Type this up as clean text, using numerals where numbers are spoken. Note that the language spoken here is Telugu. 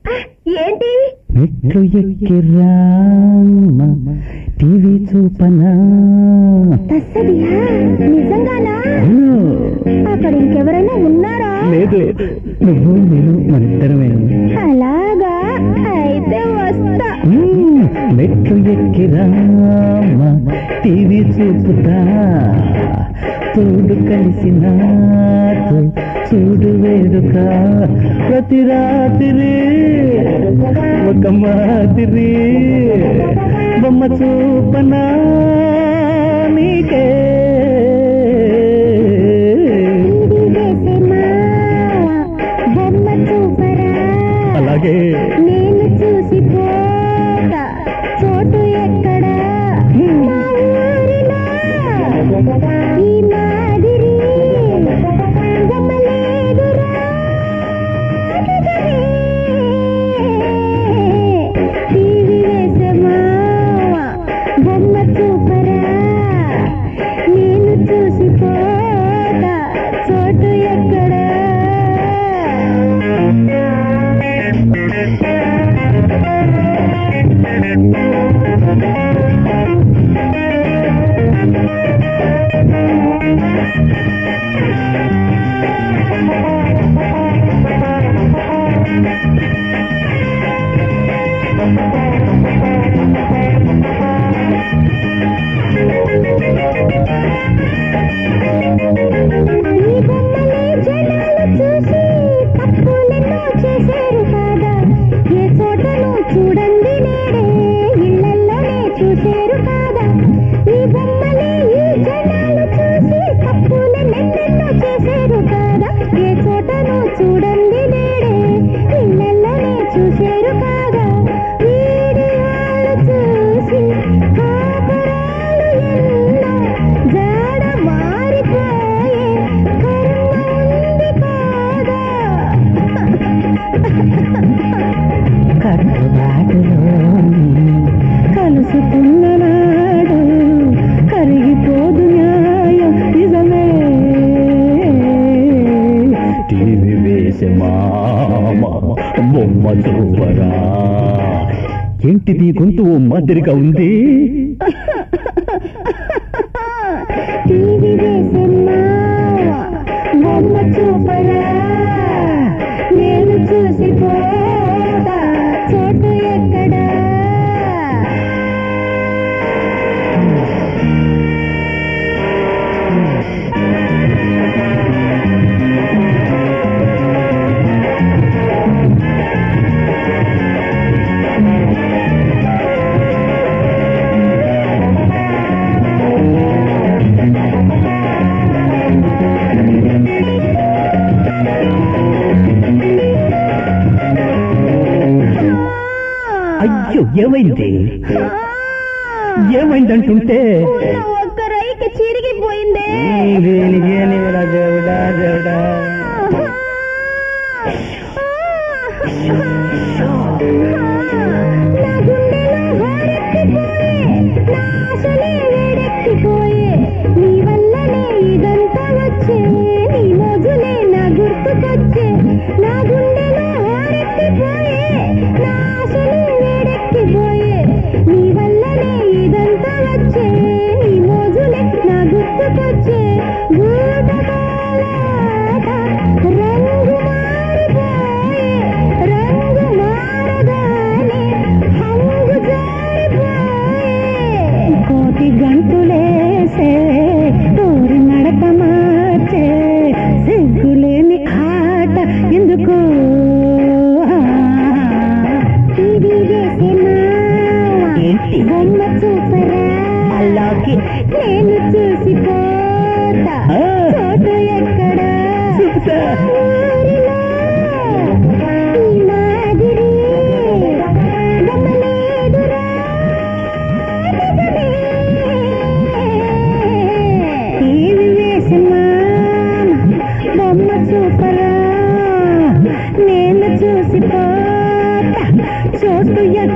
ఏంటి? మెట్లు ఎక్కిరామ్మ టీవీ చూపనా? నిజంగానా? అక్కడ ఇంకెవరైనా ఉన్నారా? లేదు, నువ్వు నేను మనిద్దరమే. అలాగా, అయితే వస్తా. మెట్లు ఎక్కిరామ్మ టీవీ చూపుతా, తోడు కలిసిన చూడు వేడుక, ప్రతి రాత్రి ఒక మాదిరి బొమ్మ చూపనా నీకే. బొమ్మ చూపరా? అలాగే. నేను చూసిపోతా, చోటు ఎక్కడా? ఈ మాదిరి బొమ్మ లేదురా. టీవీ వేసమా, బొమ్మ చూపరా? నేను చూసిపోతా, చోటు ఎక్కడా? చూడండి నేడే ఇళ్ళల్లోనే చూసేరు కాదా? ఈ బొమ్మలే ఈ జనాలు చూసి తప్పులు నెన్నెన్నో చేసేరు కాదా? ఏ చోటను చూడండి నేడే ఇళ్ళల్లోనే చూసేరు కాదా? వీడియోలు చూసి కాపురాలు ఎన్నో జాడ మారిపోయే కర్మ ఉంది కాదా? కలుసుకున్న నాడు కరిగిపోదు న్యాయం నిజమే. టీవీ వేసే మామ బొమ్మ చూపరా? ఏంటిది గొంతు మాదిరిగా ఉంది? టీవీ వేసే మామ బొమ్మ చూపరా? నేను చూసిపోతా, చోటు ఎక్కడా? అయ్యో, ఏమైంది? ఏమైందంటుంటే ఒక్క రైకి చిరిగిపోయిందే. దేవుడా దేవుడా దేవుడా. నా గుండెలో హారెత్తిపోయే, నా ఆశలే వేడెక్కిపోయే, నీ వల్లనే ఇదంతా వచ్చే, నీ మోజులే నా గుర్తుకొచ్చే. నా గుండెలో హారెత్తిపోయే, నా ఆశలే వేడెక్కిపోయే, నీ వల్లనే ఇదంతా వచ్చే, నీ మోజులే నా గుర్తుకొచ్చే. రంగు మారిపోయే, రంగు మారగానే హంగు జారిపోయే. కోటి గంటులేసే తోరి నడక మార్చే, సిగ్గులేని ఆట ఎందుకు? టీవీ వేసే బొమ్మ చూపరా? అలాగే. నేను చూసిపోతా, చోటు ఎక్కడా? ఊరిలో ఈ మాదిరి బొమ్మ లేదురా. నిజమే. టీవీ వేసే బొమ్మ చూపరా? నేను చూసిపోతా, చోటు